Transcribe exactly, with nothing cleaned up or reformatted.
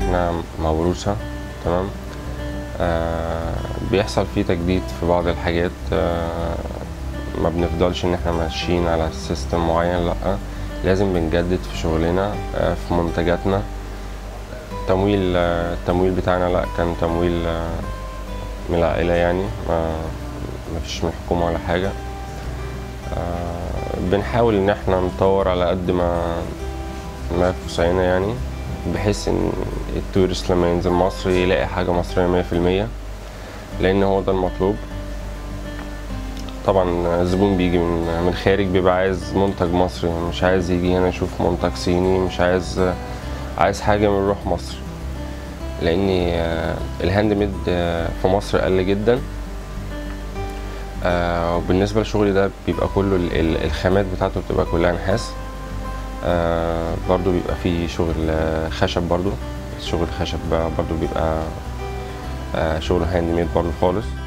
احنا موروثة. تمام. آه بيحصل فيه تجديد في بعض الحاجات، آه ما بنفضلش ان احنا ماشيين على سيستم معين، لا لازم بنجدد في شغلنا، آه في منتجاتنا. تمويل آه التمويل بتاعنا لا كان تمويل آه من العائلة، يعني ما مفيش من الحكومة ولا حاجة. آه بنحاول ان احنا نطور على قد ما ما في وسعنا، يعني بحيث ان التورست لما ينزل مصر يلاقي حاجة مصرية مية في المية، لان هو ده المطلوب. طبعا الزبون بيجي من من الخارج بيبقى عايز منتج مصري، مش عايز يجي هنا يشوف منتج صيني، مش عايز عايز حاجة من روح مصر، لان الهاند ميد في مصر قل جدا. وبالنسبة للشغل ده بيبقى كله الخامات بتاعته بتبقى كلها نحاس. برضو بيبقى فيه شغل خشب، برضو شغل خشب برضو بيبقى شغل هاند ميد برضو خالص.